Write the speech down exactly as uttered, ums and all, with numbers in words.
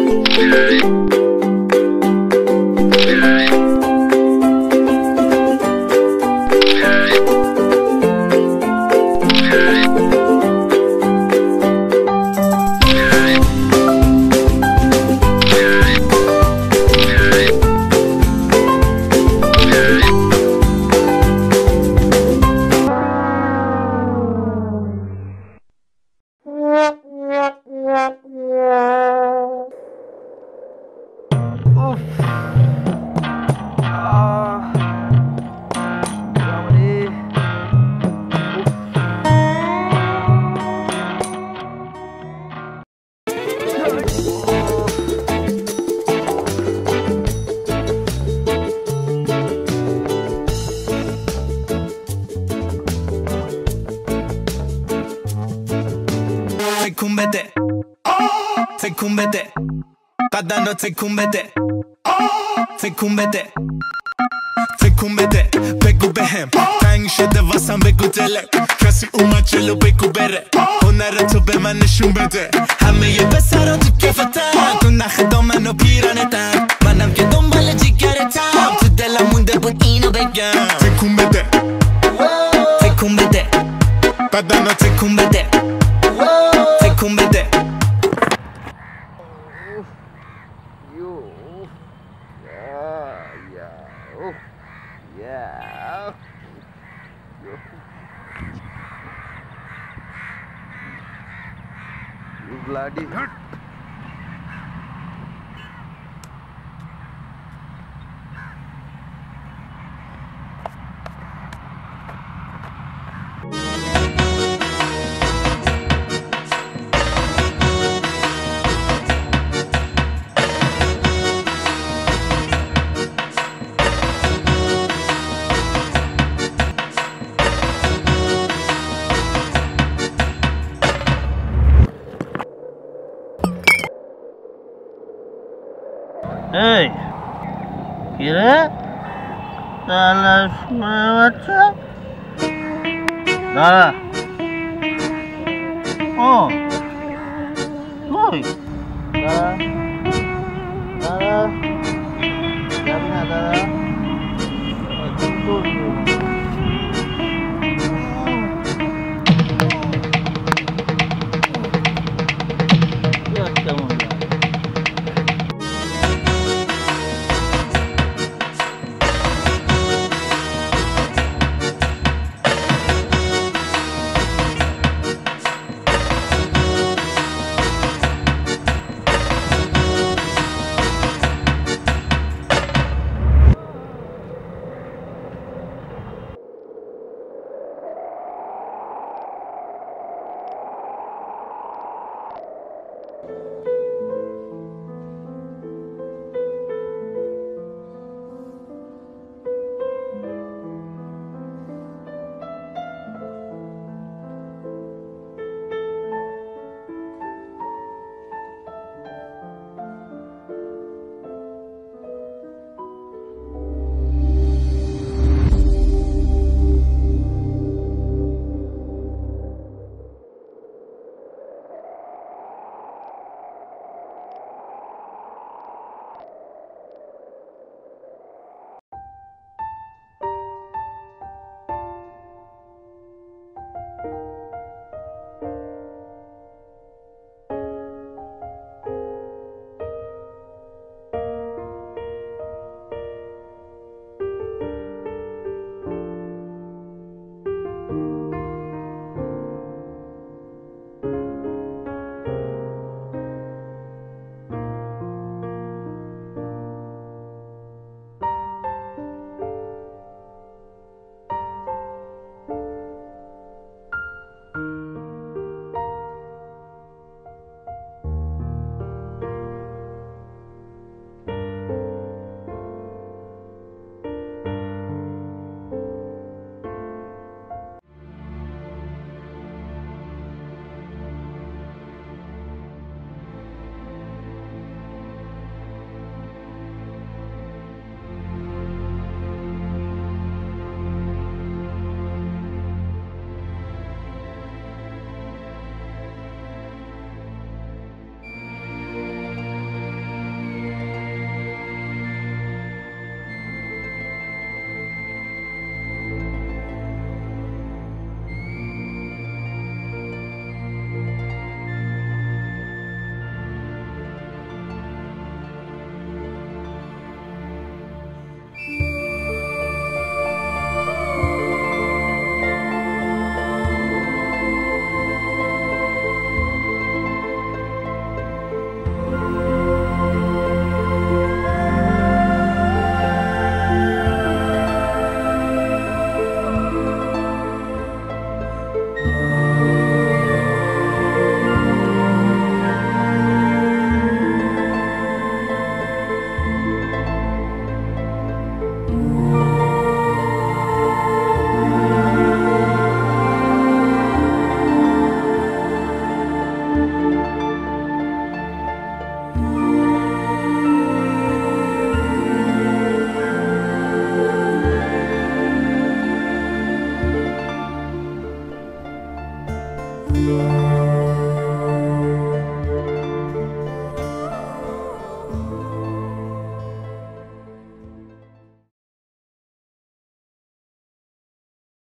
تکون بده تکون بده بدن رو تکون بده تکون بده تکون بده بگو بهم تنگ شده واسم بگو دلم کسی اومد جلو بگو بره هنر تو به من نشون بده همه یه پسرا تو کفتن تو نخ دامن و پیرانتن منم که دنبال جیگرتم تو دلم مونده بود اینو بگم تکون بده تکون بده بدن رو تکون بده تکون بده You bloody hurt. Hey, kira salah macam dah. Oh, boy, dah, dah, dah, dah, dah, betul. Ya, kamu. Tara.